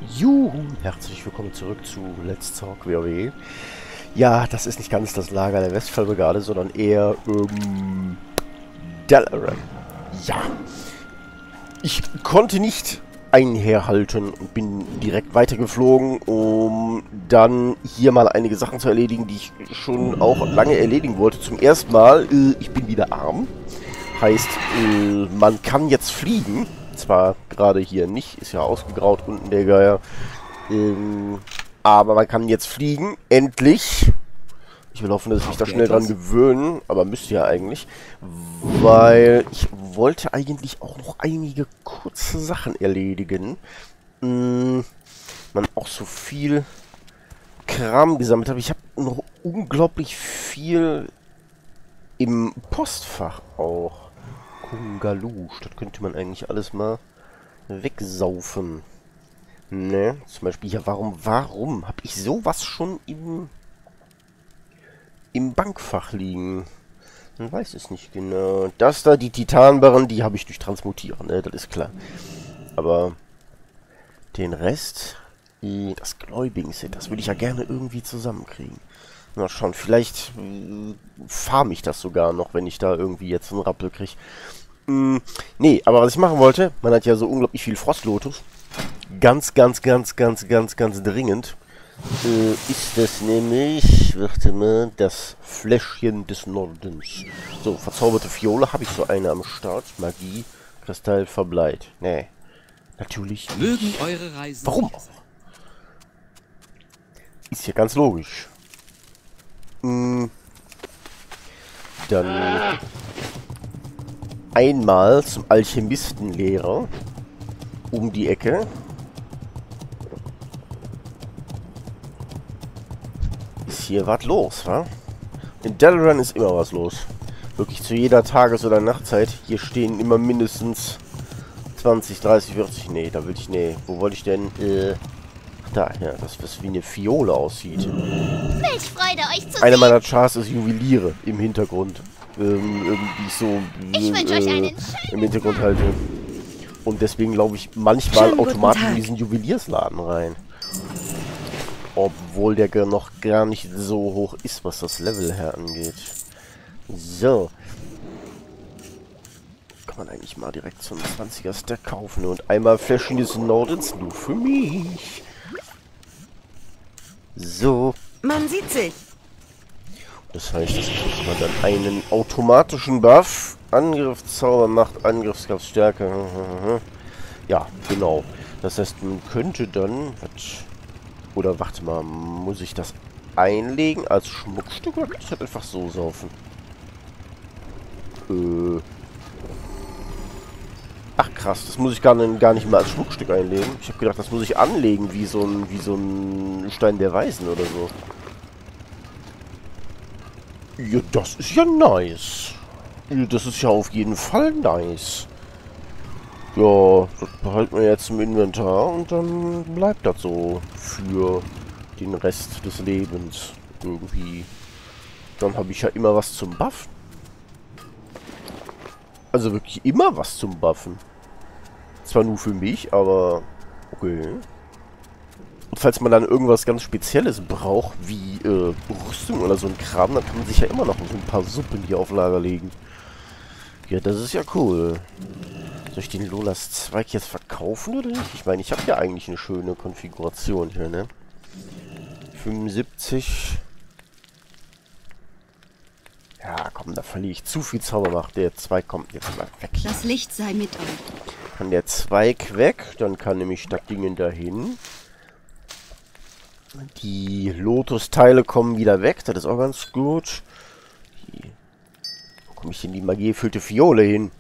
Juhu, herzlich willkommen zurück zu Let's Talk WoW. Ja, das ist nicht ganz das Lager der Westfallbrigade, sondern eher, Dalaran. Ja, ich konnte nicht einherhalten und bin direkt weitergeflogen, um dann hier mal einige Sachen zu erledigen, die ich schon auch lange erledigen wollte. Zum ersten Mal, ich bin wieder arm. Heißt, man kann jetzt fliegen. Zwar gerade hier nicht, ist ja ausgegraut unten der Geier. Aber man kann jetzt fliegen, endlich. Ich will hoffen, dass ich mich da schnell dran gewöhnen, aber müsste ja eigentlich. Weil ich wollte eigentlich auch noch einige kurze Sachen erledigen. Man auch so viel Kram gesammelt habe. Ich habe noch unglaublich viel im Postfach auch. Kungalusch, das könnte man eigentlich alles mal wegsaufen. Ne, zum Beispiel hier, warum habe ich sowas schon im Bankfach liegen? Man weiß es nicht genau. Das da, die Titanbarren, die habe ich durch Transmutieren, ne, das ist klar. Aber den Rest, das Gläubigen-Set, das würde ich ja gerne irgendwie zusammenkriegen. Mal schauen, vielleicht farm ich das sogar noch, wenn ich da irgendwie jetzt einen Rappel kriege. Nee, aber was ich machen wollte, man hat ja so unglaublich viel Frostlotus. Ganz dringend ist das nämlich, warte mal, das Fläschchen des Nordens. So, verzauberte Fiole, habe ich so eine am Start. Magie, Kristall, Verbleit. Nee, natürlich nicht. Mögen eure Reisen. Warum auch? Ist ja ganz logisch. Dann einmal zum Alchemistenlehrer um die Ecke. Ist hier was los, wa? In Dalaran ist immer was los. Wirklich zu jeder Tages- oder Nachtzeit. Hier stehen immer mindestens 20, 30, 40. Nee, da will ich. Nee, wo wollte ich denn? Da, ja, das was wie eine Fiole aussieht. Welch Freude, euch zu Eine sehen. meiner Chars ist Juweliere im Hintergrund. Irgendwie so Ich wünsche euch einen im Hintergrund halte. Und deswegen glaube ich manchmal Schönen guten automatisch in Tag. diesen Juweliersladen rein. Obwohl der noch gar nicht so hoch ist, was das Level her angeht. So. Kann man eigentlich mal direkt so einen 20er Stack kaufen und einmal Fläschchen des Nordens nur für mich. So. Man sieht sich. Das heißt, es kriegt man dann einen automatischen Buff. Angriffszauber macht Angriffskraftstärke. Ja, genau. Das heißt, man könnte dann... Oder warte mal, muss ich das einlegen als Schmuckstück oder kann ich das einfach so saufen? Ach krass, das muss ich gar nicht mal als Schmuckstück einlegen. Ich habe gedacht, das muss ich anlegen wie so ein Stein der Weisen oder so. Ja, das ist ja nice. Ja, das ist ja auf jeden Fall nice. Ja, das behalten wir jetzt im Inventar und dann bleibt das so für den Rest des Lebens irgendwie. Dann habe ich ja immer was zum Buffen. Also wirklich immer was zum Buffen. Zwar nur für mich, aber okay. Und falls man dann irgendwas ganz Spezielles braucht, wie Rüstung oder so ein Kram, dann kann man sich ja immer noch so ein paar Suppen hier auf Lager legen. Ja, das ist ja cool. Soll ich den Lolas Zweig jetzt verkaufen oder nicht? Ich meine, ich habe ja eigentlich eine schöne Konfiguration hier, ne? 75. Ja, komm, da verliere ich zu viel Zaubermacht. Der Zweig kommt jetzt mal weg. Das Licht sei mit euch. Kann der Zweig weg, dann kann nämlich das Ding dahin. Die Lotus-Teile kommen wieder weg, das ist auch ganz gut. Wo komme ich denn die magieerfüllte Fiole hin?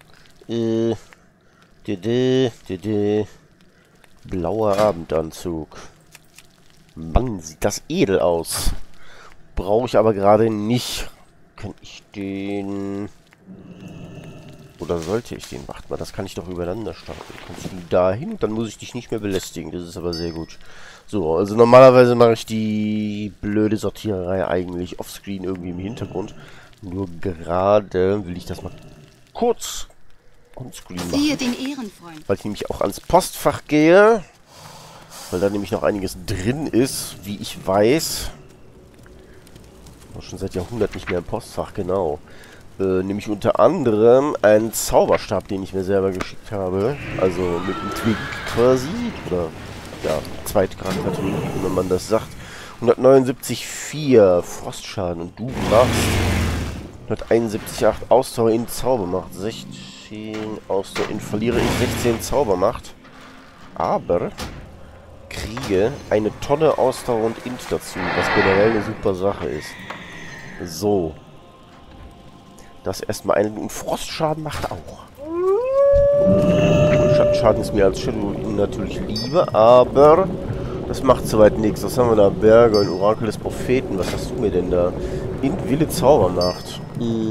Blauer Abendanzug. Mann, sieht das edel aus. Brauche ich aber gerade nicht. Kann ich den... Oder sollte ich den? Macht mal, das kann ich doch übereinander starten. Kannst du dahin? Dann muss ich dich nicht mehr belästigen. Das ist aber sehr gut. So, also normalerweise mache ich die blöde Sortiererei eigentlich offscreen irgendwie im Hintergrund. Nur gerade will ich das mal kurz onscreen machen. Siehe den Ehrenfreund. Weil ich nämlich auch ans Postfach gehe. Weil da nämlich noch einiges drin ist, wie ich weiß. War schon seit Jahrhunderten nicht mehr im Postfach, genau. Nämlich unter anderem einen Zauberstab, den ich mir selber geschickt habe. Also mit einem Twig quasi. Oder, ja, Zweitgrad-Twig, wenn man das sagt. 179,4 Frostschaden. Und du machst 171,8 Ausdauer in Zaubermacht. 16 Ausdauer in verliere ich 16 Zaubermacht. Aber kriege eine Tonne Ausdauer und Int dazu, was generell eine super Sache ist. So. Das erstmal einen. Und Frostschaden macht auch. Schattenschaden ist mir als Shadow natürlich lieber, aber das macht soweit nichts. Was haben wir da? Berge und Orakel des Propheten. Was hast du mir denn da? Int Wille Zaubermacht.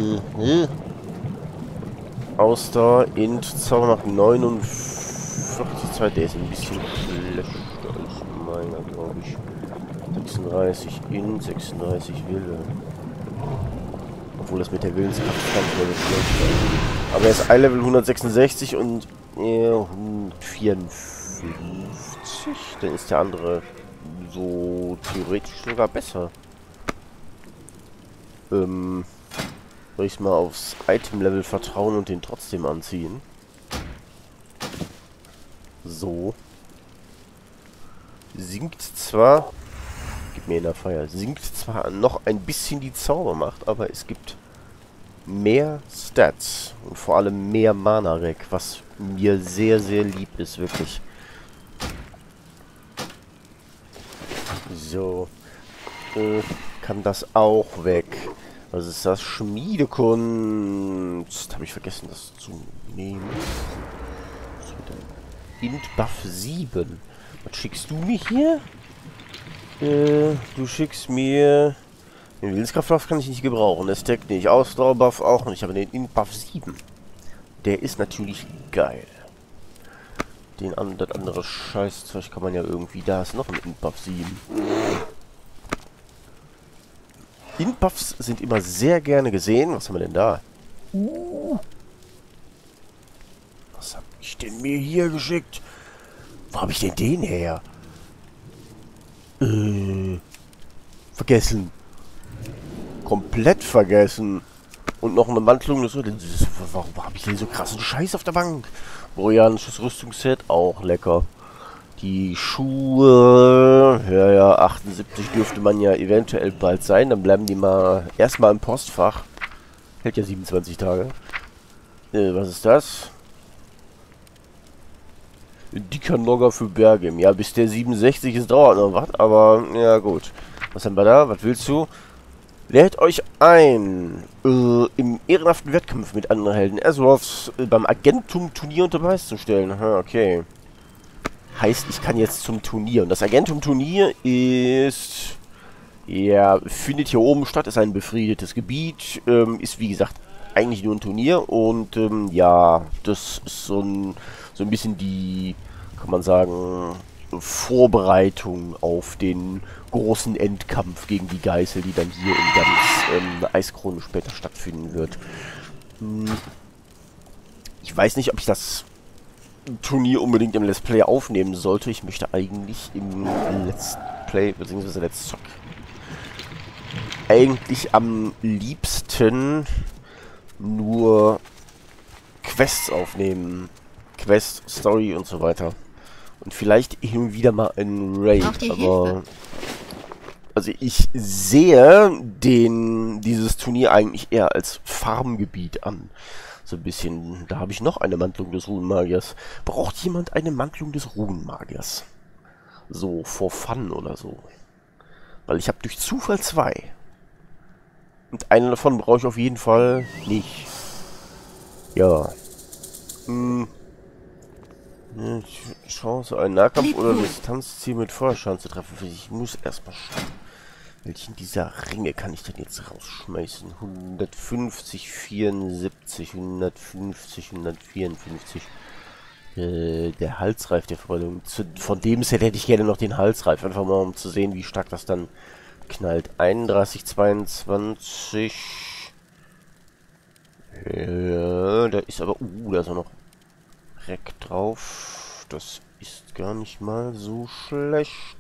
Ausdauer, Int Zaubermacht 49,2. Der ist ein bisschen schlechter als meiner, glaube ich. 36 Int, 36 Wille. Obwohl das mit der Willenskraft gar nicht mehr so schlecht ist. Aber er ist Eye-Level 166 und 154. Dann ist der andere so theoretisch sogar besser. Soll ich mal aufs Item-Level vertrauen und den trotzdem anziehen? So. Sinkt zwar... Gib mir in der Feier. Sinkt zwar noch ein bisschen die Zaubermacht, aber es gibt mehr Stats und vor allem mehr Mana-Rec, was mir sehr, sehr lieb ist, wirklich. So. Kann das auch weg. Was ist das? Schmiedekunst. Habe ich vergessen, das zu nehmen. Was wird denn? Int Buff 7. Was schickst du mich hier? Du schickst mir... Den Willenskraftbuff kann ich nicht gebrauchen. Der Stack nicht. Ausdauerbuff auch nicht. Aber den Int Buff 7. Der ist natürlich geil. Das andere Scheißzeug kann man ja irgendwie... Da ist noch ein Int Buff 7. Int Buffs sind immer sehr gerne gesehen. Was haben wir denn da? Was hab ich denn mir hier geschickt? Wo habe ich denn den her? Vergessen. Komplett vergessen. Und noch eine Mantelung des... Warum habe ich denn so krassen Scheiß auf der Bank? Boreanisches Rüstungsset, auch lecker. Die Schuhe... Ja, 78 dürfte man ja eventuell bald sein. Dann bleiben die mal erstmal im Postfach. Hält ja 27 Tage. Was ist das? Dicker Nogger für Berge. Ja, bis der 67 ist, dauert noch was. Aber, ja gut. Was haben wir da? Was willst du? Lädt euch ein, im ehrenhaften Wettkampf mit anderen Helden Azeroths beim Agentum-Turnier unter Beweis zu stellen. Aha, okay. Heißt, ich kann jetzt zum Turnier. Und das Agentum-Turnier ist... Ja, findet hier oben statt. Ist ein befriedetes Gebiet. Ist, wie gesagt, eigentlich nur ein Turnier. Und, ja, das ist so ein bisschen die, kann man sagen, Vorbereitung auf den großen Endkampf gegen die Geißel, die dann hier in ganz Eiskrone später stattfinden wird. Ich weiß nicht, ob ich das Turnier unbedingt im Let's Play aufnehmen sollte. Ich möchte eigentlich im Let's Play, beziehungsweise Let's Zock, eigentlich am liebsten nur Quests aufnehmen. Quest, Story und so weiter. Und vielleicht hin und wieder mal ein Raid, aber... Also ich sehe dieses Turnier eigentlich eher als Farmgebiet an. So ein bisschen... Da habe ich noch eine Mantelung des Runenmagiers. Braucht jemand eine Mantelung des Runenmagiers? So, for fun oder so. Weil ich habe durch Zufall 2. Und eine davon brauche ich auf jeden Fall nicht. Ja. Chance, einen Nahkampf oder Distanzziel mit Feuerschaden zu treffen. Ich muss erstmal schauen. Welchen dieser Ringe kann ich denn jetzt rausschmeißen? 150, 74, 150, 154. Der Halsreif der Verwaltung. Von dem Set hätte ich gerne noch den Halsreif. Einfach mal, um zu sehen, wie stark das dann knallt. 31, 22. Ja, da ist aber... da ist auch noch Reck drauf. Das ist gar nicht mal so schlecht.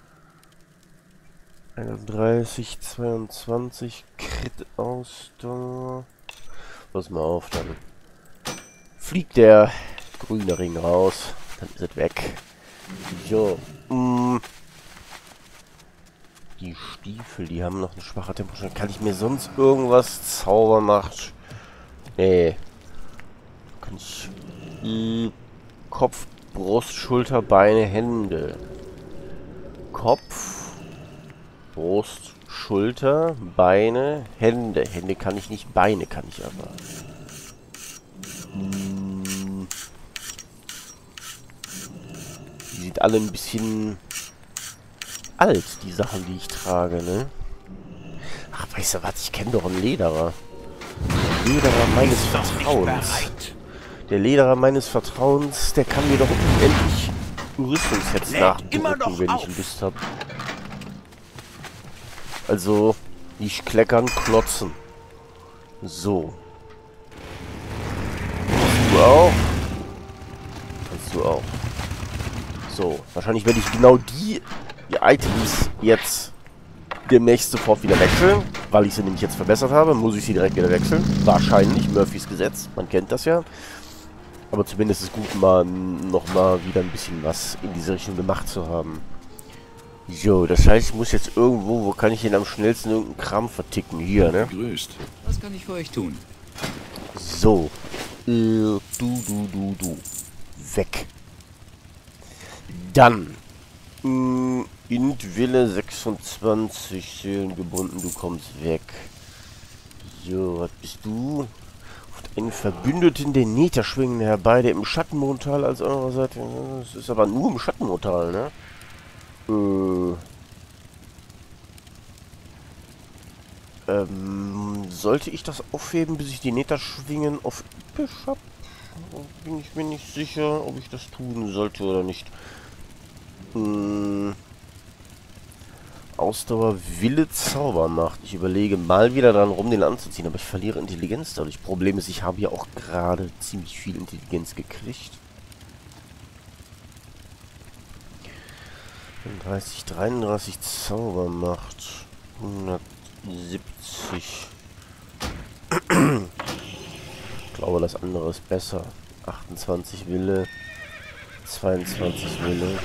31, 22, Crit-Ausdauer. Pass mal auf, dann fliegt der grüne Ring raus. Dann ist es weg. So. Die Stiefel, die haben noch eine schwache Tempo. Kann ich mir sonst irgendwas Zaubermacht? Nee. Kann ich... Kopf, Brust, Schulter, Beine, Hände. Kopf... Brust, Schulter, Beine, Hände. Hände kann ich nicht, Beine kann ich aber. Die sind alle ein bisschen alt, die Sachen, die ich trage, ne? Ach, weißt du was, ich kenne doch einen Lederer. Der Lederer meines Vertrauens. Der Lederer meines Vertrauens, der kann mir doch endlich Rüstungssets nachdrücken, wenn ich Lust habe. Also, nicht kleckern, klotzen. So. Kannst du auch? Kannst du auch. So, wahrscheinlich werde ich genau die Items jetzt demnächst sofort wieder wechseln. Weil ich sie nämlich jetzt verbessert habe, muss ich sie direkt wieder wechseln. Wahrscheinlich, Murphys Gesetz, man kennt das ja. Aber zumindest ist es gut, mal nochmal wieder ein bisschen was in diese Richtung gemacht zu haben. So, das heißt, ich muss jetzt irgendwo, wo kann ich denn am schnellsten irgendeinen Kram verticken? Hier, ne? Grüßt. Was kann ich für euch tun? So. Du. Weg. Dann. Wille 26 Seelen gebunden, du kommst weg. So, was bist du? Einen Verbündeten der Nether schwingen herbei, der im Schattenmondtal als eurer Seite. Das ist aber nur im Schattenmondtal, ne? Sollte ich das aufheben, bis ich die Nether-Schwingen auf Üppisch habe? Bin ich mir nicht sicher, ob ich das tun sollte oder nicht. Ausdauer, Wille, Zaubermacht. Ich überlege mal wieder dran rum, den anzuziehen, aber ich verliere Intelligenz dadurch. Problem ist, ich habe ja auch gerade ziemlich viel Intelligenz gekriegt. 30, 33 Zaubermacht. 170. Ich glaube, das andere ist besser. 28 Wille. 22 Wille.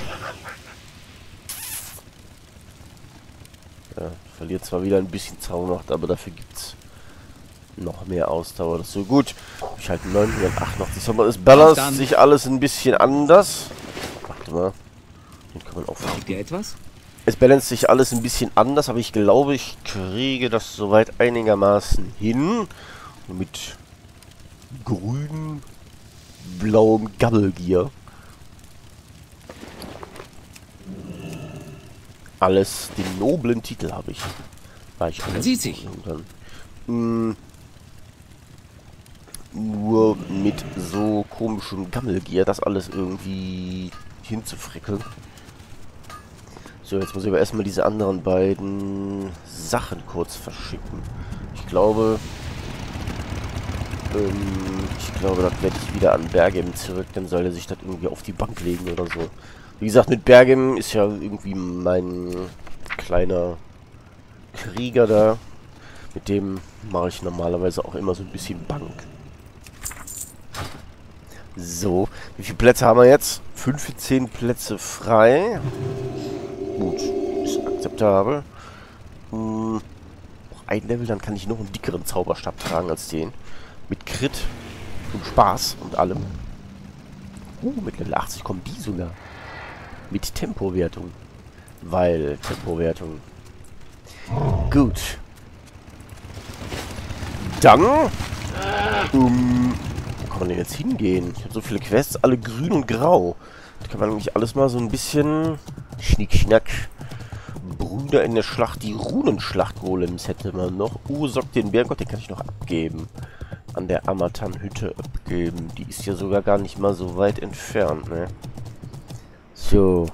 Ja, verliert zwar wieder ein bisschen Zaubermacht, aber dafür gibt es noch mehr Ausdauer. Das ist so gut. Ich halte 988. Aber es balanciert sich alles ein bisschen anders. Warte mal. Den kann man auch. Braucht ihr etwas? Es balanciert sich alles ein bisschen anders, aber ich glaube, ich kriege das soweit einigermaßen hin. Mit grün, blauem Gabbelgier. Alles, den noblen Titel habe ich. Man sieht sich. Nur mit so komischem Gammelgier, das alles irgendwie hinzufrickeln. So, jetzt muss ich aber erstmal diese anderen beiden Sachen kurz verschicken. Ich glaube, das werde ich wieder an Bergem zurück, dann soll er sich das irgendwie auf die Bank legen oder so. Wie gesagt, mit Bergem ist ja irgendwie mein kleiner Krieger da. Mit dem mache ich normalerweise auch immer so ein bisschen Bank. So, wie viele Plätze haben wir jetzt? 15 Plätze frei. Gut, ist akzeptabel. Noch ein Level, dann kann ich noch einen dickeren Zauberstab tragen als den. Mit Crit und Spaß und allem. Mit Level 80 kommen die sogar. Mit Tempowertung. Weil Tempowertung. Gut. Dann. Wo kann man denn jetzt hingehen? Ich habe so viele Quests, alle grün und grau. Da kann man nämlich alles mal so ein bisschen. Schnick-Schnack. Brüder in der Schlacht. Die Runenschlacht-Golems hätte man noch. Ursock, den Bärgott, den kann ich noch abgeben. An der Amatan-Hütte abgeben. Die ist ja sogar gar nicht mal so weit entfernt, ne? So.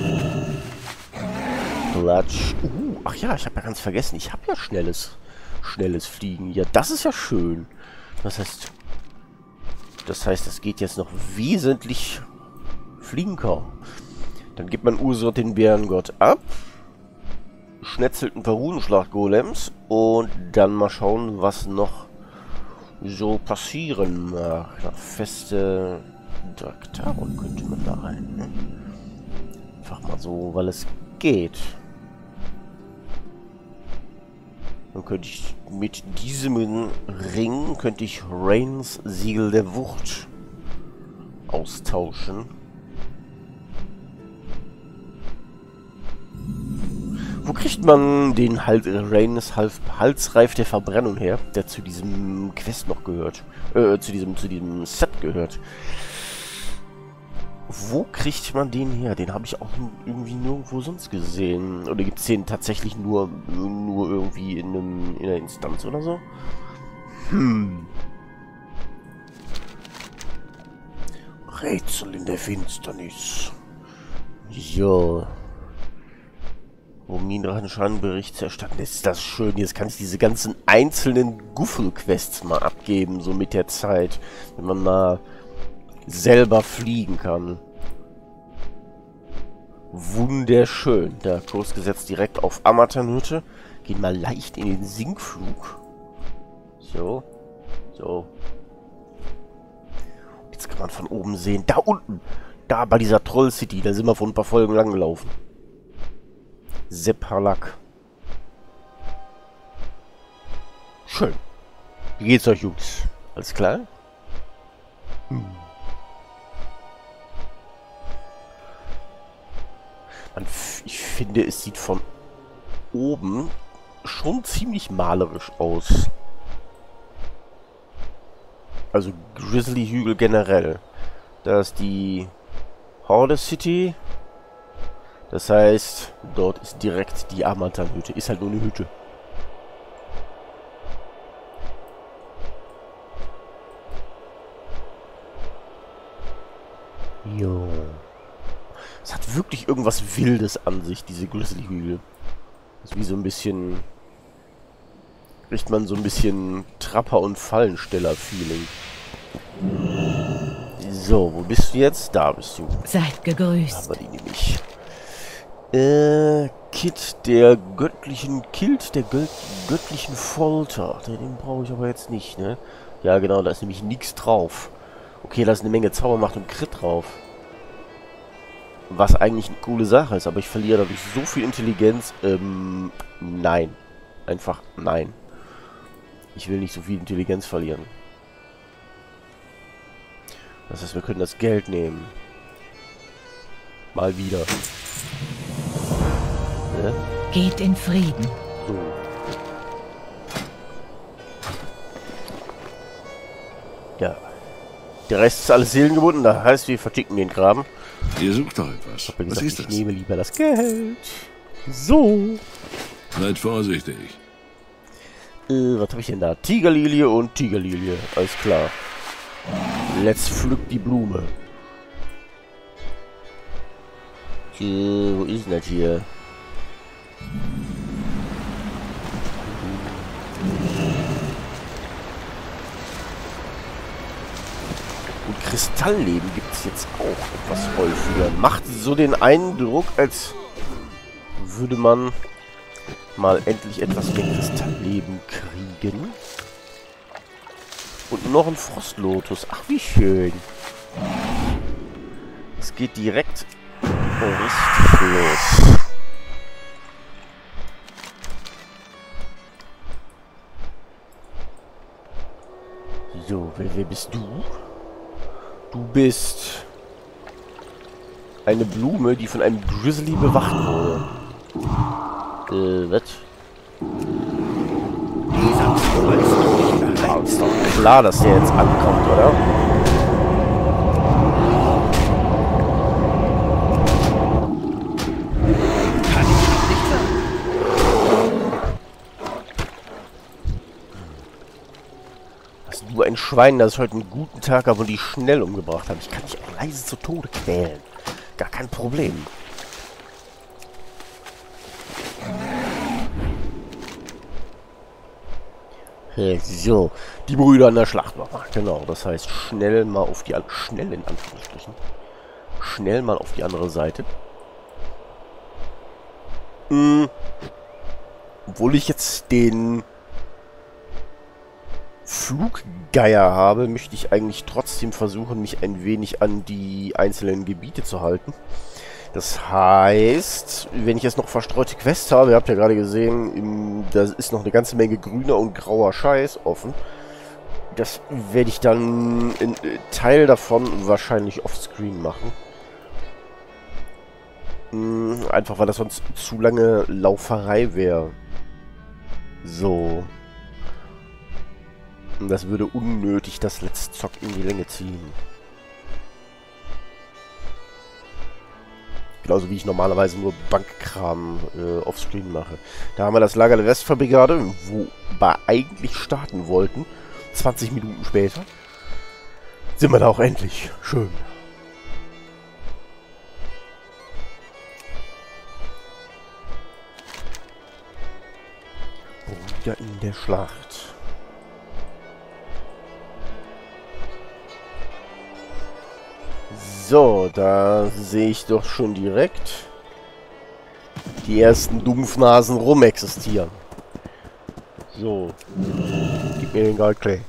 Klatsch. Ach ja, ich habe ja ganz vergessen. Ich habe ja schnelles Fliegen. Ja, das ist ja schön. Das heißt, das geht jetzt noch wesentlich fliegen kaum. Dann gibt man Ursot den Bärengott ab. Schnetzelt ein paar Runenschlacht-Golems. Und dann mal schauen, was noch so passieren mag. Nach feste Draktaron könnte man da rein, ne? Einfach mal so, weil es geht. Dann könnte ich mit diesem Ring Rains Siegel der Wucht austauschen. Wo kriegt man den Rains Halsreif der Verbrennung her, der zu diesem Quest noch gehört? Zu diesem Set gehört. Wo kriegt man den her? Den habe ich auch irgendwie nirgendwo sonst gesehen. Oder gibt es den tatsächlich nur irgendwie in einer Instanz oder so? Rätsel in der Finsternis. Jo. Um Minendrachenscheinbericht zu erstatten. Ist das schön. Jetzt kann ich diese ganzen einzelnen Guffel-Quests mal abgeben, so mit der Zeit. Wenn man mal selber fliegen kann. Wunderschön. Der Kurs gesetzt direkt auf Amatan-Hütte. Gehen mal leicht in den Sinkflug. So. So. Jetzt kann man von oben sehen. Da unten. Da bei dieser Troll City. Da sind wir vor ein paar Folgen lang gelaufen. Sephalak. Schön. Wie geht's euch, Jungs? Alles klar? Ich finde, es sieht von oben schon ziemlich malerisch aus. Also Grizzly-Hügel generell. Da ist die Horde City. Das heißt, dort ist direkt die Amatan-Hütte. Ist halt nur eine Hütte. Jo. Es hat wirklich irgendwas Wildes an sich, diese Grizzly-Hügel. Das ist wie so ein bisschen... Kriegt man so ein bisschen Trapper- und Fallensteller-Feeling. So, wo bist du jetzt? Da bist du. Seid gegrüßt. Aber die nehme ich. Kilt der göttlichen Folter. Den brauche ich aber jetzt nicht, ne? Ja, genau, da ist nämlich nichts drauf. Okay, da ist eine Menge Zaubermacht und Crit drauf. Was eigentlich eine coole Sache ist, aber ich verliere dadurch so viel Intelligenz. Nein. Einfach nein. Ich will nicht so viel Intelligenz verlieren. Das heißt, wir können das Geld nehmen. Mal wieder. Ne? Geht in Frieden. So. Ja. Der Rest ist alles seelengebunden, das heißt, wir verticken den Graben. Ihr sucht doch etwas. Was ist das? Ich nehme lieber das Geld. So. Seid vorsichtig. Was habe ich denn da? Tigerlilie und Tigerlilie. Alles klar. Let's pflück die Blume. Wo ist denn das hier? Und Kristallleben gibt es jetzt auch etwas häufiger. Macht so den Eindruck, als würde man mal endlich etwas mehr Kristallleben kriegen. Und noch ein Frostlotus. Ach, wie schön. Es geht direkt richtig los. So, wer bist du? Du bist eine Blume, die von einem Grizzly bewacht wurde. Was? Ja, ist doch klar, dass der jetzt ankommt, oder? Kann ich nicht sagen. Was, du ein Schwein, das ich heute einen guten Tag habe und die schnell umgebracht habe. Ich kann dich auch leise zu Tode quälen. Gar kein Problem. So, die Brüder an der Schlacht nochmal. Genau, das heißt schnell mal auf die... Schnell in Anführungsstrichen. schnell mal auf die andere Seite. Obwohl ich jetzt den Fluggeier habe, möchte ich eigentlich trotzdem versuchen, mich ein wenig an die einzelnen Gebiete zu halten. Das heißt, wenn ich jetzt noch verstreute Quests habe, ihr habt ja gerade gesehen, da ist noch eine ganze Menge grüner und grauer Scheiß offen. Das werde ich dann einen Teil davon wahrscheinlich offscreen machen. Einfach, weil das sonst zu lange Lauferei wäre. So. Und das würde unnötig das Let's Zock in die Länge ziehen. Genauso wie ich normalerweise nur Bankkram offscreen mache. Da haben wir das Lager der Westfabrikade, wo wir eigentlich starten wollten. 20 Minuten später sind wir da auch endlich. Schön. Wieder in der Schlacht. So, da sehe ich doch schon direkt die ersten Dumpfnasen rumexistieren. So. Gib mir den Goldclay.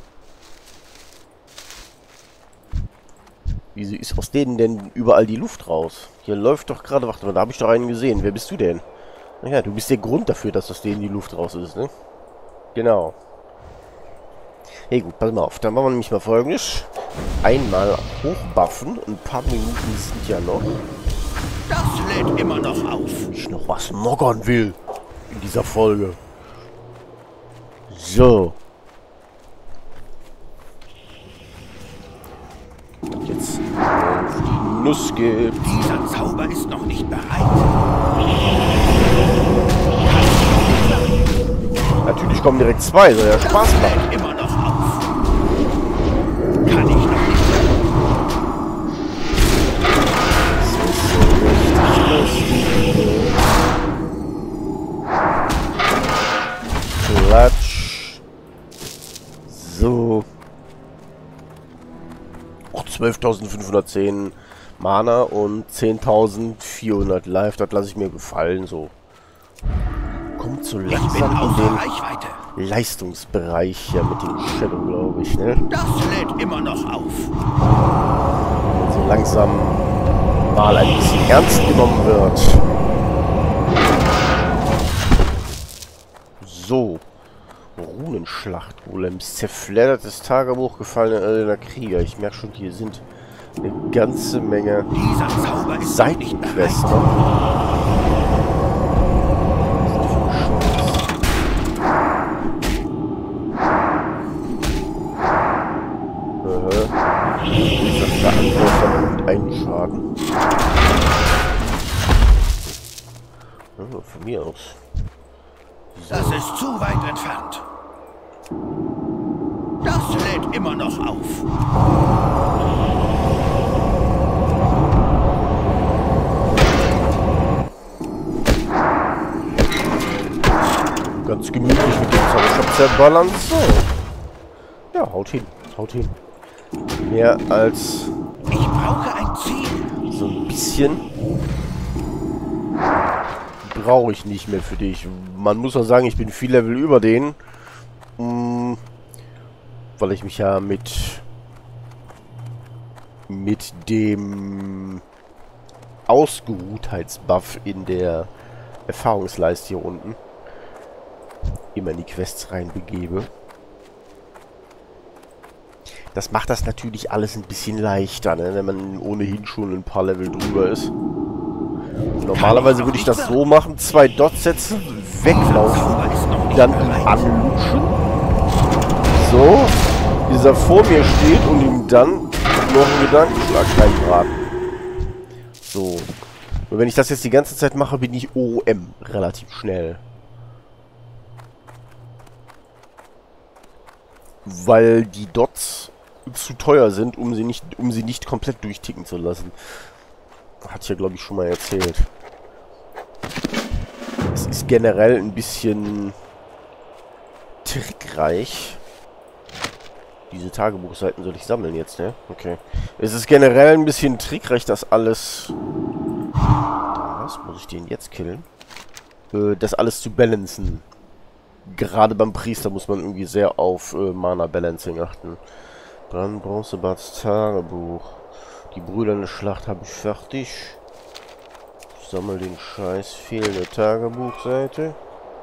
Wieso ist aus denen denn überall die Luft raus? Hier läuft doch gerade... Warte mal, da habe ich doch einen gesehen. Wer bist du denn? Naja, du bist der Grund dafür, dass aus denen die Luft raus ist, ne? Genau. Hey, gut, pass mal auf. Dann machen wir nämlich mal Folgendes. Einmal hochbuffen. Ein paar Minuten sind ja noch. Das lädt immer noch auf. Ich noch was moggern will in dieser Folge. So. Jetzt auf die Nuss gibt. Dieser Zauber ist noch nicht bereit. Natürlich kommen direkt zwei, soll ja Spaß Das machen. lädt immer noch auf. Kann ich noch nicht. Klatsch. So. Oh, 12.510 Mana und 10.400 Life. Das lasse ich mir gefallen, so. Kommt so Ich bin langsam in außer den Reichweite. Leistungsbereich hier mit dem Shadow, glaube ich, ne? Das lädt immer noch auf. So langsam mal ein bisschen ernst genommen wird. So. Runenschlacht, Golems. Zerfleddertes Tagebuch gefallener Krieger. Ich merke schon, hier sind eine ganze Menge Dieser Zauber ist noch nicht bereit. Seitenquests noch. Dieser Angriff und einen Schaden. Ja, von mir aus. Das ist zu weit entfernt. Das lädt immer noch auf. Ganz gemütlich mit dem Zauberstab zerballern. So. Ja, haut hin. Haut hin. Mehr als Ich brauche ein Ziel. so ein bisschen brauche ich nicht mehr für dich. Man muss auch sagen, ich bin viel Level über denen. Weil ich mich ja mit dem Ausgeruhtheitsbuff in der Erfahrungsleiste hier unten immer in die Quests reinbegebe. Das macht das natürlich alles ein bisschen leichter, ne? Wenn man ohnehin schon ein paar Level drüber ist. Normalerweise würde ich das so machen, 2 Dots setzen, weglaufen, dann ihn anlutschen. So, bis er vor mir steht und ihm dann noch einen Gedankenschlag reinbraten. So. Und wenn ich das jetzt die ganze Zeit mache, bin ich OM relativ schnell. Weil die Dots zu teuer sind, um sie nicht komplett durchticken zu lassen. Hatte ich ja, glaube ich, schon mal erzählt. Es ist generell ein bisschen trickreich. Diese Tagebuchseiten soll ich sammeln jetzt, ne? Okay. Es ist generell ein bisschen trickreich, das alles... Was? Muss ich den jetzt killen? Das alles zu balancen. Gerade beim Priester muss man irgendwie sehr auf Mana-Balancing achten. Brand, Bronzebarts Tagebuch. Die brüdernde Schlacht habe ich fertig. Ich sammle den Scheiß. Fehlende Tagebuchseite.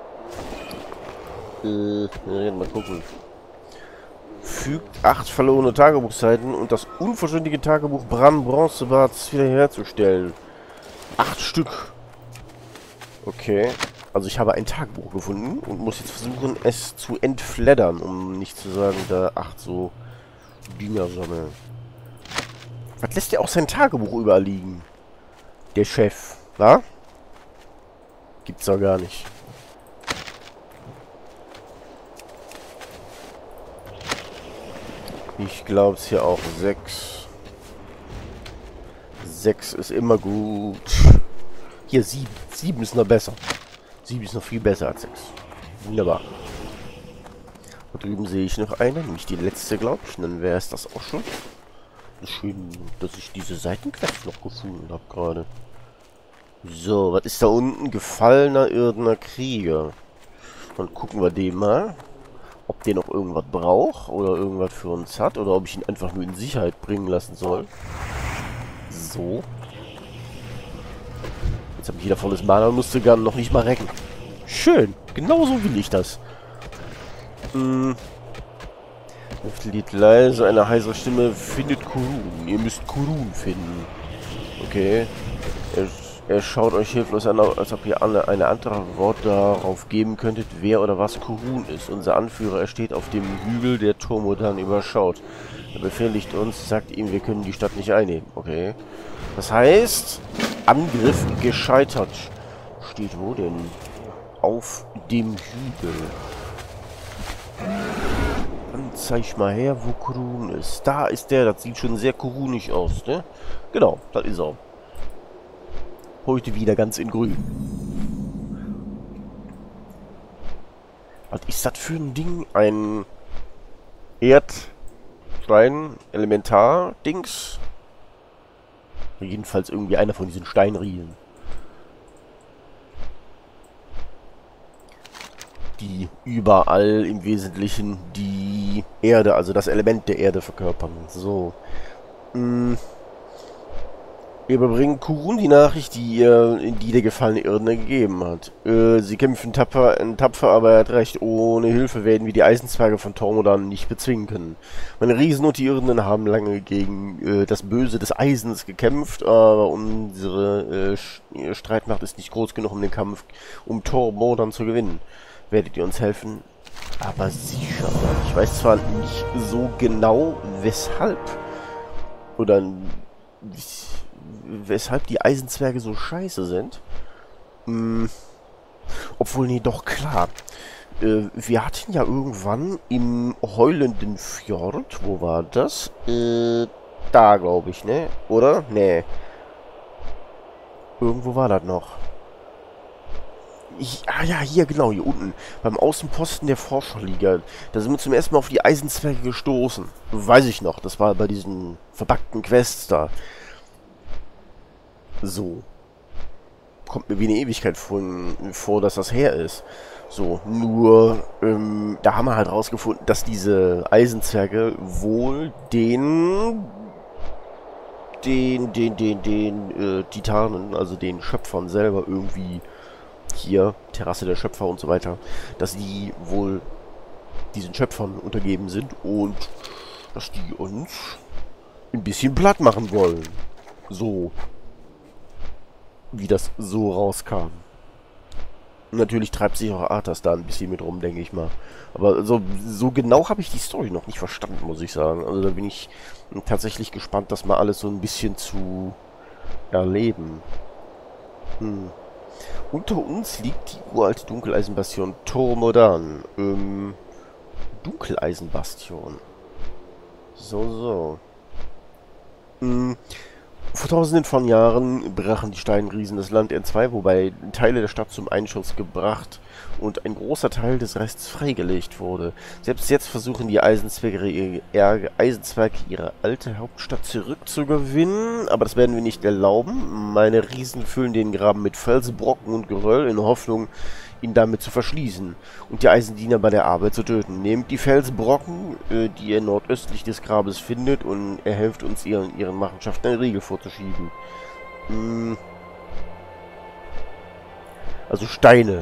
Mal gucken. Fügt 8 verlorene Tagebuchseiten und das unvollständige Tagebuch Bram Bronzebarts wiederherzustellen. 8 Stück. Okay. Also ich habe ein Tagebuch gefunden und muss jetzt versuchen, es zu entfleddern, um nicht zu sagen, da 8 so Dinger sammeln. Was lässt der auch sein Tagebuch überall liegen? Der Chef, wa? Gibt's doch gar nicht. Ich glaube es hier auch 6. 6 ist immer gut. Hier 7. 7 ist noch besser. 7 ist noch viel besser als 6. Wunderbar. Da drüben sehe ich noch eine, nämlich die letzte, glaube ich. Und dann wäre es das auch schon. Das ist schön, dass ich diese Seitenquest noch gefunden habe gerade. So, was ist da unten? Gefallener irdener Krieger. Dann gucken wir den mal. Ob der noch irgendwas braucht oder irgendwas für uns hat. Oder ob ich ihn einfach nur in Sicherheit bringen lassen soll. So. Jetzt habe ich wieder volles Mana und musste gar noch nicht mal recken. Schön. Genauso will ich das. Lied leise, eine heisere Stimme. Findet Kurun. Ihr müsst Kurun finden. Okay. Er schaut euch hilflos an, als ob ihr alle eine Antwort darauf geben könntet, wer oder was Kurun ist. Unser Anführer, er steht auf dem Hügel, der Tormodan überschaut. Er befehligt uns, sagt ihm, wir können die Stadt nicht einnehmen. Okay. Das heißt, Angriff gescheitert. Steht wo denn? Auf dem Hügel. Dann zeig mal her, wo Kurun ist. Da ist der, das sieht schon sehr kurunig aus, ne? Genau, das ist er. Heute wieder ganz in grün. Was ist das für ein Ding? Ein Erdstein, Elementar-Dings? Jedenfalls irgendwie einer von diesen Steinriesen. Die überall im Wesentlichen die Erde, also das Element der Erde verkörpern. So. Wir überbringen Kurun die Nachricht, die der gefallene Irdene gegeben hat. Sie kämpfen tapfer, aber er hat recht. Ohne Hilfe werden wir die Eisenzwerge von Tormodan nicht bezwingen können. Meine Riesen und die Irdenen haben lange gegen das Böse des Eisens gekämpft, aber unsere Streitmacht ist nicht groß genug, um den Kampf um Tormodan zu gewinnen. Werdet ihr uns helfen? Aber sicher. Ich weiß zwar nicht so genau, weshalb. Oder weshalb die Eisenzwerge so scheiße sind. Obwohl, nee, doch klar. Wir hatten ja irgendwann im heulenden Fjord, wo war das? Da, glaube ich, ne? Oder? Nee. Irgendwo war das noch. Ja, hier, genau, hier unten. Beim Außenposten der Forscherliga. Da sind wir zum ersten Mal auf die Eisenzwerge gestoßen. Weiß ich noch, das war bei diesen verpackten Quests da. So. Kommt mir wie eine Ewigkeit vor, dass das her ist. So, nur, da haben wir halt rausgefunden, dass diese Eisenzwerge wohl den Titanen, also den Schöpfern selber irgendwie hier, Terrasse der Schöpfer und so weiter, dass die wohl diesen Schöpfern untergeben sind und dass die uns ein bisschen platt machen wollen. So. Wie das so rauskam. Natürlich treibt sich auch Arthas da ein bisschen mit rum, denke ich mal. Aber so genau habe ich die Story noch nicht verstanden, muss ich sagen. Also da bin ich tatsächlich gespannt, das mal alles so ein bisschen zu erleben. Unter uns liegt die uralte Dunkeleisenbastion Tormodan. Dunkeleisenbastion. So. Vor tausenden von Jahren brachen die Steinriesen das Land entzwei, wobei Teile der Stadt zum Einschuss gebracht und ein großer Teil des Rests freigelegt wurde. Selbst jetzt versuchen die Eisenzwerge ihre alte Hauptstadt zurückzugewinnen, aber das werden wir nicht erlauben. Meine Riesen füllen den Graben mit Felsbrocken und Geröll in Hoffnung, ihn damit zu verschließen und die Eisendiener bei der Arbeit zu töten. Nehmt die Felsbrocken, die ihr nordöstlich des Grabes findet, und er hilft uns, ihren Machenschaften einen Riegel vorzuschieben. Also Steine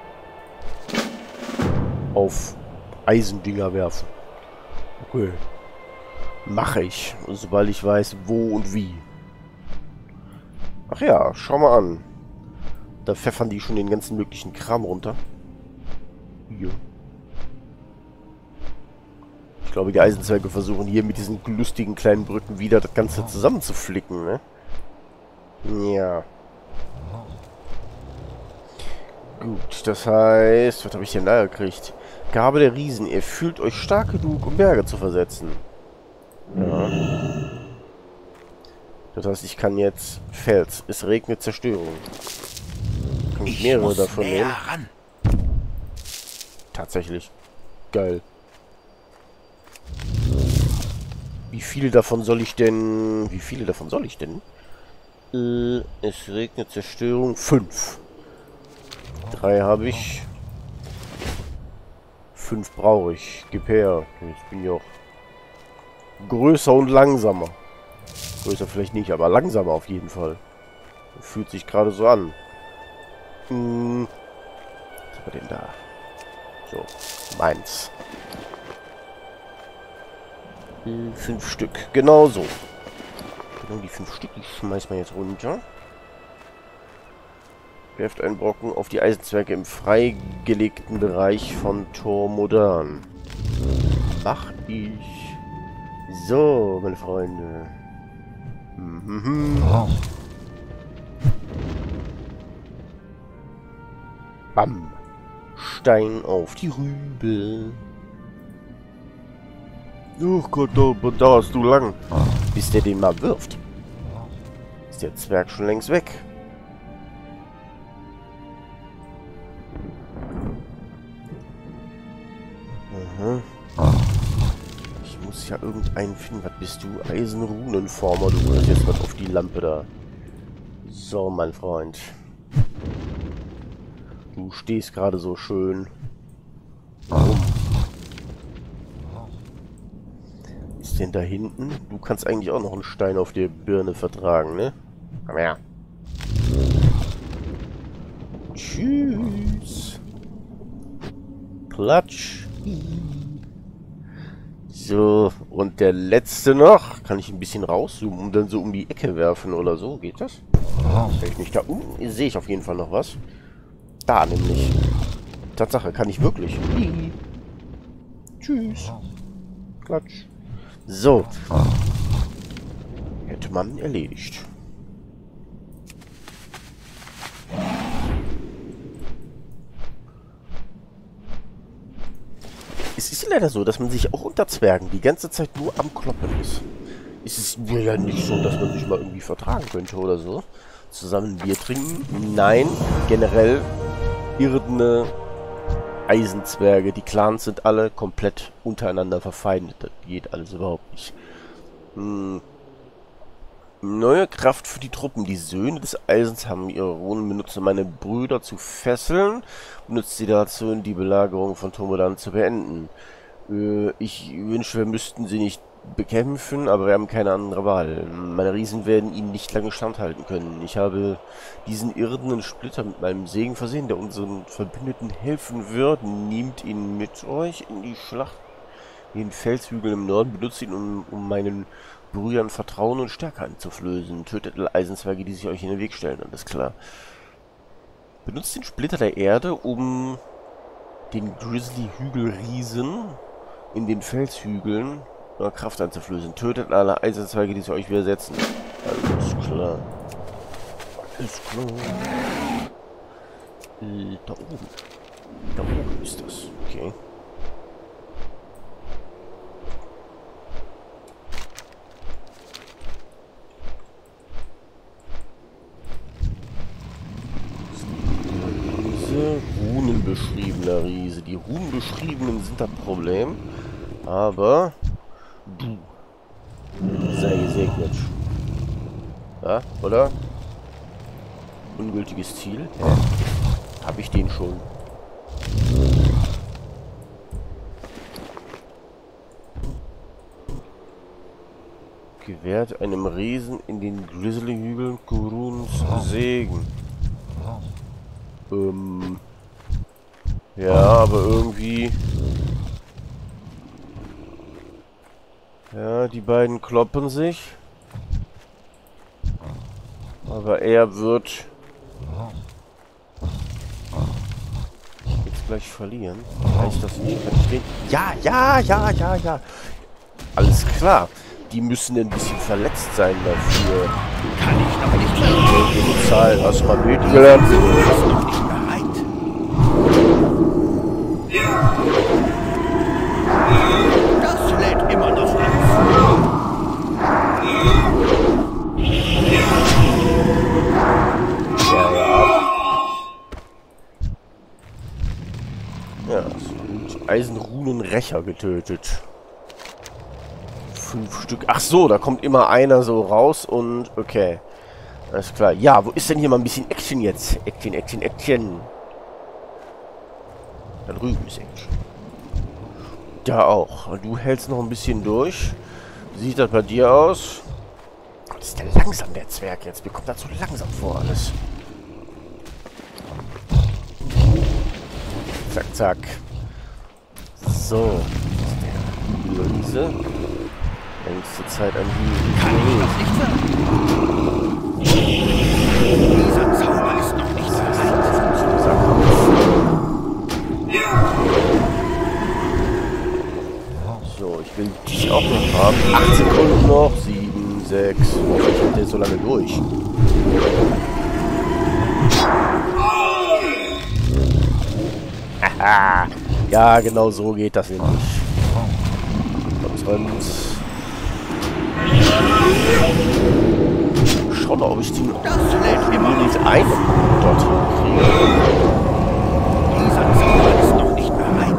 auf Eisendinger werfen. Okay. Mache ich, sobald ich weiß, wo und wie. Ach ja, schau mal an. Da pfeffern die schon den ganzen möglichen Kram runter. Hier. Ich glaube, die Eisenzwerge versuchen hier mit diesen lustigen kleinen Brücken wieder das Ganze zusammenzuflicken, ne? Ja. Gut, das heißt, was habe ich denn da gekriegt? Gabe der Riesen. Ihr fühlt euch stark genug, um Berge zu versetzen. Ja. Das heißt, ich kann jetzt Fels. Es regnet Zerstörung. Kann ich mehrere davon nehmen? Ran. Tatsächlich. Geil. Wie viele davon soll ich denn... Es regnet Zerstörung. 5. 3 habe ich. 5 brauche ich. Gib her. Ich bin ja auch größer und langsamer. Größer vielleicht nicht, aber langsamer auf jeden Fall. Fühlt sich gerade so an. Was haben wir denn da? So, meins. 5 Stück. Genau so. Genau die 5 Stück, die schmeißen wir jetzt runter. Werft einen Brocken auf die Eisenzwerge im freigelegten Bereich von Tor Modern. Mach ich. So, meine Freunde. Bam. Stein auf die Rübe. Oh Gott, da dauerst du lang. Bis der den mal wirft. Ist der Zwerg schon längst weg. Ich muss ja irgendeinen finden. Was bist du? Eisenrunenformer. Du musst jetzt was auf die Lampe da. So, mein Freund. Du stehst gerade so schön. Warum? Ist denn da hinten? Du kannst eigentlich auch noch einen Stein auf der Birne vertragen, ne? Komm her. Tschüss. Klatsch. So, und der letzte noch. Kann ich ein bisschen rauszoomen und dann so um die Ecke werfen oder so? Geht das? Vielleicht nicht. Da sehe ich auf jeden Fall noch was. Da nämlich. Tatsache, kann ich wirklich. Tschüss. Klatsch. So. Hätte man erledigt. Es ist leider so, dass man sich auch unter Zwergen die ganze Zeit nur am Kloppen ist. Es ist ja nicht so, dass man sich mal irgendwie vertragen könnte oder so. Zusammen Bier trinken? Nein. Generell irdene Eisenzwerge. Die Clans sind alle komplett untereinander verfeindet. Das geht alles überhaupt nicht. Neue Kraft für die Truppen. Die Söhne des Eisens haben ihre Runen benutzt, um meine Brüder zu fesseln. Benutzt sie dazu, die Belagerung von Tor Modern zu beenden. Ich wünsche, wir müssten sie nicht bekämpfen, aber wir haben keine andere Wahl. Meine Riesen werden ihnen nicht lange standhalten können. Ich habe diesen irdenen Splitter mit meinem Segen versehen, der unseren Verbündeten helfen wird. Nehmt ihn mit euch in die Schlacht. Den Felshügel im Norden, benutzt ihn, um meinen Brüdern Vertrauen und Stärke einzuflößen. Tötet alle Eisenzwerge, die sich euch in den Weg stellen, alles klar. Benutzt den Splitter der Erde, um den Grizzly-Hügelriesen in den Felshügeln Kraft einzuflößen. Tötet alle Eisenzwerge, die sich euch widersetzen. Alles klar. Alles klar. Da oben. Da oben ist das. Okay. unbeschriebener Riese. Die unbeschriebenen sind das Problem. Aber du sei gesegnet. Ja, oder? Ungültiges Ziel. Ja. Hab ich den schon. Gewährt einem Riesen in den Grizzly-Hügeln Kuruns Segen. Ja, aber irgendwie... Ja, die beiden kloppen sich. Aber er wird... jetzt gleich verlieren. Heißt das nicht, kann ich den... Ja. Alles klar. Die müssen ein bisschen verletzt sein dafür. Kann ich noch nicht mehr. Die Zahl hast du mal mitgelernt. Ist noch nicht bereit. Das lädt immer noch auf. Ja, so. Eisenrunenrächer getötet. 5 Stück. Ach so, da kommt immer einer so raus und... Okay. Alles klar. Ja, wo ist denn hier mal ein bisschen Action jetzt? Action. Da drüben ist Action. Da auch. Du hältst noch ein bisschen durch. Wie sieht das bei dir aus? Gott, ist der langsam, der Zwerg jetzt. Mir kommt das so langsam vor alles. Zack, zack. So. Das ist der Riese. Längste Zeit an die... Kann ich noch nicht sagen. Dieser Zauber ist noch nicht bereit. So, ich will dich auch noch haben. 8 Sekunden noch. 7, 6. Ich halte so lange durch. Haha. Ja, genau so geht das nämlich. Sonst... Schau doch, ob ich die nicht ein dorthin kriege. Dieser Zauber ist noch nicht bereit.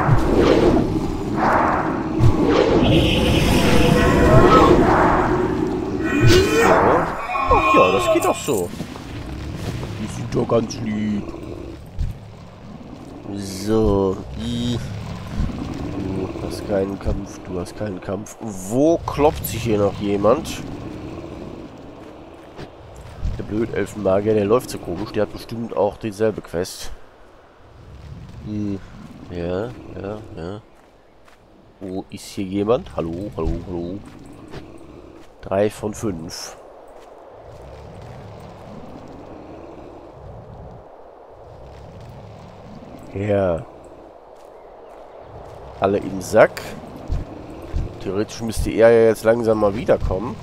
Ach ja, das geht doch so. Die sind doch ganz lieb. So, du hast keinen Kampf. Wo klopft sich hier noch jemand? Der Blödelfenmagier, der läuft so komisch. Der hat bestimmt auch dieselbe Quest. Ja. Wo ist hier jemand? Hallo. 3 von 5. Ja. Alle im Sack. Theoretisch müsste er ja jetzt langsam mal wiederkommen.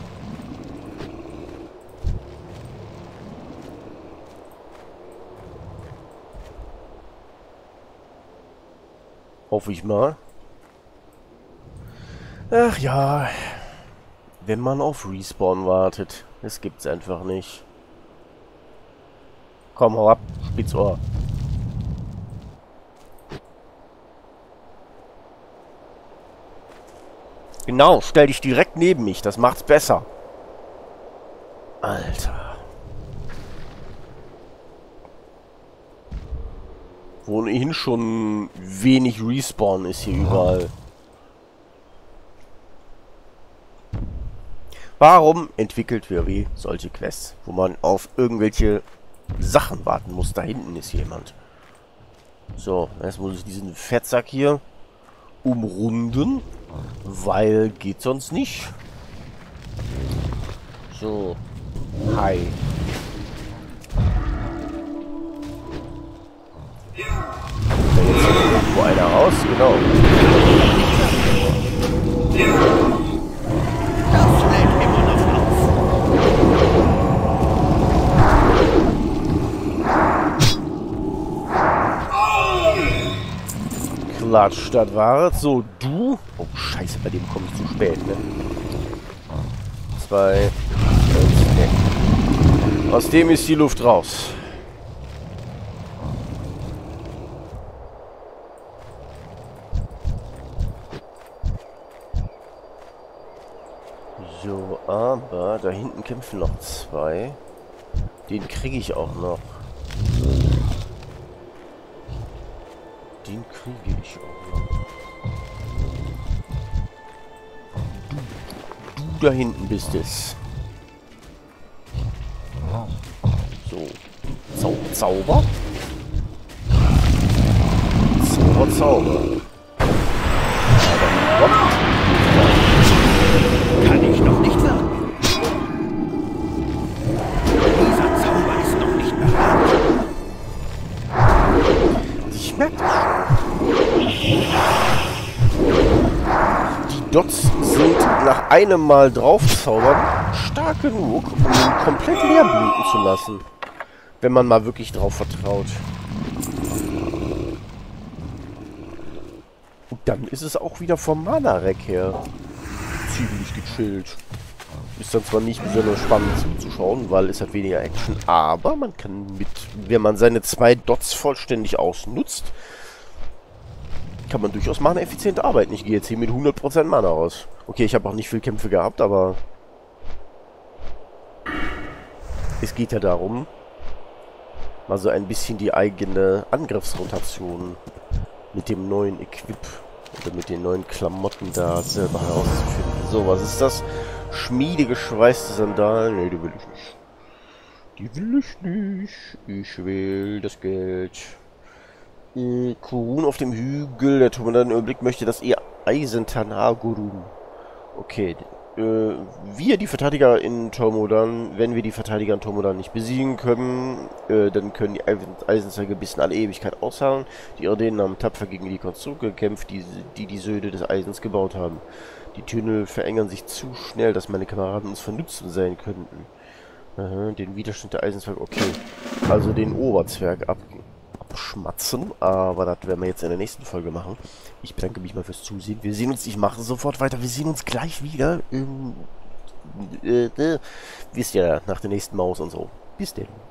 Hoffe ich mal. Ach ja. Wenn man auf Respawn wartet. Das gibt's einfach nicht. Komm, hau ab, Spitzohr. Genau, stell dich direkt neben mich. Das macht's besser. Alter. Wo ohnehin schon wenig Respawn ist hier überall. Warum entwickelt WoW solche Quests, wo man auf irgendwelche Sachen warten muss? Da hinten ist jemand. So, jetzt muss ich diesen Fettsack hier umrunden, weil geht sonst nicht. So. Hi. Da jetzt irgendwo einer raus, genau. Das lädt immer noch auf. Klatsch, das war es. So, du. Oh, scheiße, bei dem komme ich zu spät, ne? 2, 1, ne. Aus dem ist die Luft raus. Aber da hinten kämpfen noch 2. Den kriege ich auch noch. Den kriege ich auch noch. Du da hinten bist es. So. Zauber. Zauber. Kann ich noch nicht wirken. Dieser Zauber ist noch nicht bereit. Ich merke das schon. Die Dots sind nach einem Mal draufzaubern stark genug, um ihn komplett leer bluten zu lassen. Wenn man mal wirklich drauf vertraut. Und dann ist es auch wieder vom Mana-Rack her ziemlich gechillt. Ist dann zwar nicht besonders spannend zuzuschauen, weil es hat weniger Action, aber man kann wenn man seine 2 Dots vollständig ausnutzt, kann man durchaus Mana-effizient arbeiten. Ich gehe jetzt hier mit 100% Mana raus. Okay, ich habe auch nicht viel Kämpfe gehabt, aber es geht ja darum, mal so ein bisschen die eigene Angriffsrotation mit dem neuen Equip oder mit den neuen Klamotten da selber herauszufinden. So, was ist das? Schmiedegeschweißte Sandalen? Ne, die will ich nicht. Die will ich nicht. Ich will das Geld. Kurun auf dem Hügel. Der Turmudan Überblick möchte, dass ihr Eisentanagurun. Okay. Wir, die Verteidiger in Turmudan, wenn wir die Verteidiger in Turmudan nicht besiegen können, dann können die Eisenzeuge bis in alle Ewigkeit ausharren. Die Erdenen haben tapfer gegen die Konstrukte gekämpft, die Söhne des Eisens gebaut haben. Die Tunnel verengern sich zu schnell, dass meine Kameraden uns von Nutzen sein könnten. Aha, den Widerstand der Eisenzwerge, okay. Also den Oberzwerg abschmatzen, aber das werden wir jetzt in der nächsten Folge machen. Ich bedanke mich mal fürs Zusehen. Wir sehen uns, ich mache sofort weiter, wir sehen uns gleich wieder. Wisst ihr, nach der nächsten Maus und so. Bis denn.